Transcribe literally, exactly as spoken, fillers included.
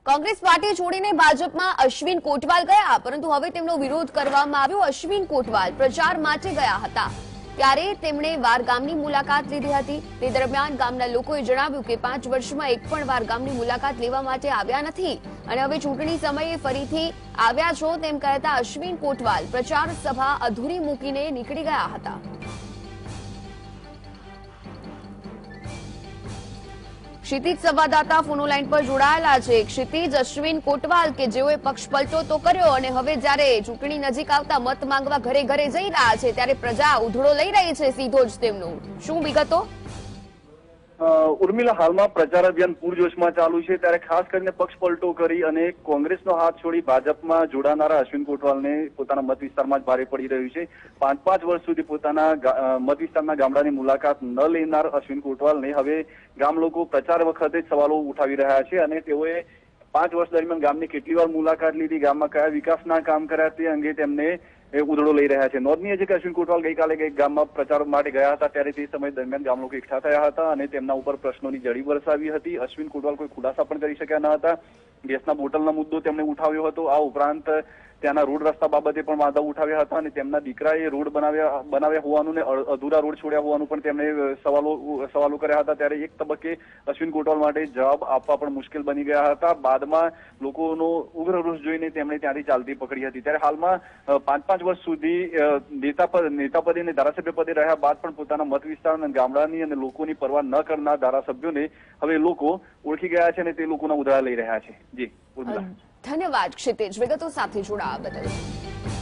Congress party છોડીને ભાજપમાં અશ્વિન કોટવાલ ગયા, પરંતુ હવે તેમનો વિરોધ કરવામાં આવ્યો। અશ્વિન કોટવાલ પ્રચાર માટે ગયા હતા ત્યારે તેમણે વાર ગામની મુલાકાત લીધી હતી। તે દરમિયાન ગામના લોકોએ જણાવ્યું કે પાંચ વર્ષમાં એક પણ વાર ગામની મુલાકાત લેવા માટે આવ્યા નથી અને હવે ચૂંટણી સમયે ફરીથી આવ્યા છો તેમ કહેતા અશ્વિન કોટવાલ પ્રચાર સભા અધૂરી મૂકીને નીકળી ગયા હતા। क्षितिज संवाददाता फोनो लाइन पर जोड़ाયેલા છે। क्षितिज, अश्विन कोटवाल के जेओए पक्ष पलटो तो कर्यो અને હવે જ્યારે ચૂંટણી નજીક આવતા મત માંગવા ઘરે ઘરે જઈ રહ્યા છે ત્યારે પ્રજા ઉધડો લઈ રહી છે સીધો જ તેમનું, શું વિગતો? ઉર્મિલા, હાલમાં પ્રચાર અભિયાન પૂરજોશમાં ચાલુ છે ત્યારે ખાસ કરીને પક્ષ પલટો કરી અને કોંગ્રેસનો હાથ છોડી ભાજપમાં જોડાનારા અશ્વિન કોટવાલને પોતાના મત વિસ્તારમાં જ ભારે પડી રહ્યું છે। પાંચ પાંચ વર્ષ સુધી પોતાના મત વિસ્તારના ગામડાની મુલાકાત ન લેનાર અશ્વિન કોટવાલને હવે ગામ લોકો પ્રચાર વખતે જ સવાલો ઉઠાવી રહ્યા છે અને તેઓએ પાંચ વર્ષ દરમિયાન ગામની કેટલી વાર મુલાકાત લીધી, ગામમાં કયા વિકાસના કામ કર્યા તે અંગે તેમને ઉધડો લઈ રહ્યા છે। નોંધનીય છે કે અશ્વિન કોટવાલ ગઈકાલે ગામમાં પ્રચાર માટે ગયા હતા ત્યારે તે સમય દરમિયાન ગામ લોકો એકઠા થયા હતા અને તેમના ઉપર પ્રશ્નોની જડી વરસાવી હતી। અશ્વિન કોટવાલ કોઈ ખુલાસા પણ કરી શક્યા ન હતા। ગેસના બોટલનો મુદ્દો તેમણે ઉઠાવ્યો હતો। આ ઉપરાંત ત્યાંના રોડ રસ્તા બાબતે પણ વાંધા ઉઠાવ્યા હતા અને તેમના દીકરાએ રોડ બનાવ્યા બનાવ્યા હોવાનું ને અધૂરા રોડ છોડ્યા હોવાનું પણ તેમણે સવાલો સવાલો કર્યા હતા। ત્યારે એક તબક્કે અશ્વિન કોટવાલ માટે જવાબ આપવા પણ મુશ્કેલ બની ગયા હતા। બાદમાં લોકોનો ઉગ્ર રોષ જોઈને તેમણે ત્યાંથી ચાલતી પકડી હતી। ત્યારે હાલમાં પાંચ પાંચ વર્ષ સુધી નેતા પદ નેતા પદે અને ધારાસભ્ય પદે રહ્યા બાદ પણ પોતાના મત વિસ્તાર અને ગામડાની અને લોકોની પરવા ન કરનાર ધારાસભ્યોને હવે લોકો ઓળખી ગયા છે અને તે લોકોના ઉધાર લઈ રહ્યા છે। જી, ધન્યવાદ ક્ષિતિજ, વિગતો સાથે જોડાવા બદલ।